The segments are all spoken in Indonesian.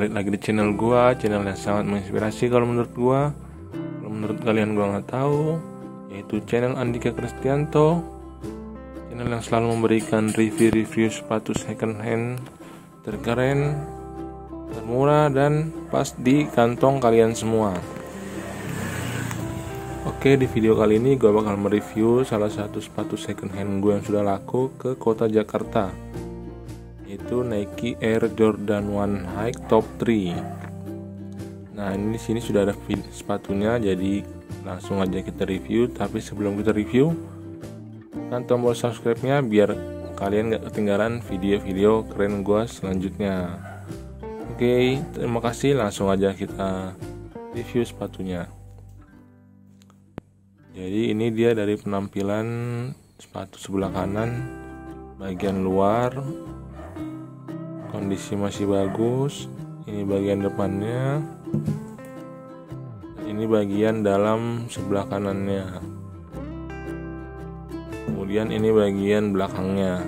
balik lagi di channel gua, channel yang sangat menginspirasi kalau menurut gua. Kalau menurut kalian gua nggak tahu, yaitu channel Andika Kristianto, channel yang selalu memberikan review sepatu second hand terkeren, termurah, dan pas di kantong kalian semua. Oke, di video kali ini gue bakal mereview salah satu sepatu second hand gue yang sudah laku ke kota Jakarta, yaitu Nike Air Jordan 1 High Top 3. Nah, ini di sini sudah ada sepatunya, jadi langsung aja kita review. Tapi sebelum kita review, tekan tombol subscribe-nya biar kalian gak ketinggalan video-video keren gue selanjutnya. Oke, terima kasih. Langsung aja kita review sepatunya. Jadi ini dia dari penampilan sepatu sebelah kanan, bagian luar kondisi masih bagus. Ini bagian depannya, ini bagian dalam sebelah kanannya, kemudian ini bagian belakangnya.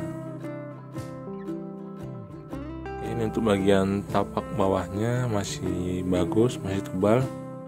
Ini untuk bagian tapak bawahnya masih bagus, masih tebal.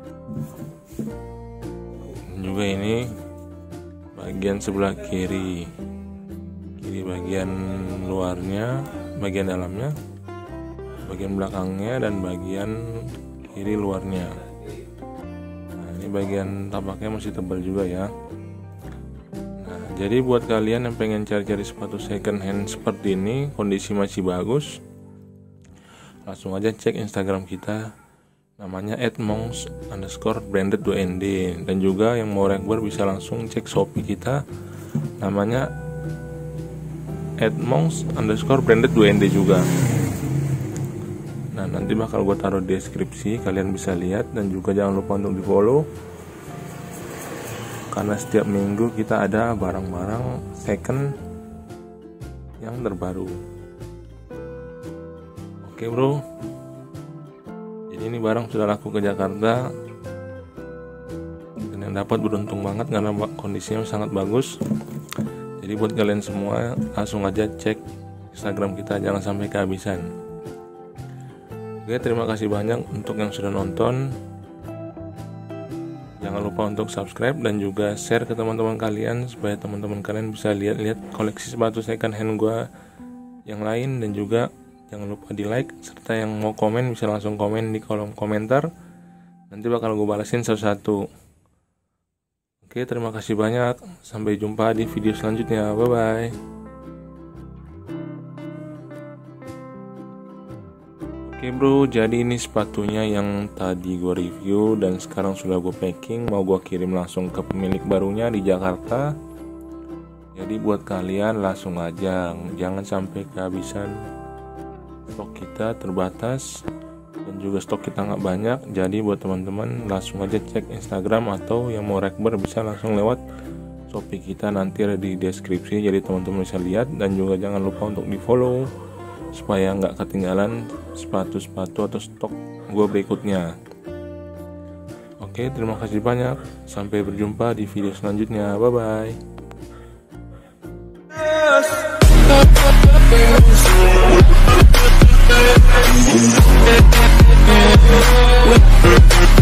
Juga ini bagian sebelah kiri bagian luarnya, bagian dalamnya, bagian belakangnya, dan bagian kiri luarnya. Nah, ini bagian tapaknya masih tebal juga ya. Nah, jadi buat kalian yang pengen cari-cari sepatu second hand seperti ini, kondisi masih bagus, langsung aja cek Instagram kita, namanya @monks_branded2nd. Dan juga yang mau rekber bisa langsung cek Shopee kita, namanya @monks_branded2nd juga. Nah, nanti bakal gue taruh di deskripsi, kalian bisa lihat. Dan juga jangan lupa untuk di follow, karena setiap minggu kita ada barang-barang second yang terbaru. Oke bro, ini barang sudah laku ke Jakarta, dan yang dapat beruntung banget karena kondisinya sangat bagus. Jadi buat kalian semua langsung aja cek Instagram kita, jangan sampai kehabisan. Oke, terima kasih banyak untuk yang sudah nonton. Jangan lupa untuk subscribe dan juga share ke teman-teman kalian, supaya teman-teman kalian bisa lihat-lihat koleksi sepatu second hand gua yang lain. Dan juga jangan lupa di like, serta yang mau komen bisa langsung komen di kolom komentar. Nanti bakal gue balasin satu-satu. Oke, terima kasih banyak. Sampai jumpa di video selanjutnya. Bye-bye. Oke bro, jadi ini sepatunya yang tadi gue review dan sekarang sudah gue packing, mau gue kirim langsung ke pemilik barunya di Jakarta. Jadi buat kalian langsung aja, jangan sampai kehabisan. Stok kita terbatas dan juga stok kita nggak banyak. Jadi buat teman-teman langsung aja cek Instagram, atau yang mau rekber bisa langsung lewat Shopee kita, nanti ada di deskripsi, jadi teman-teman bisa lihat. Dan juga jangan lupa untuk di follow supaya nggak ketinggalan sepatu-sepatu atau stok gue berikutnya. Oke, terima kasih banyak. Sampai berjumpa di video selanjutnya. Bye bye.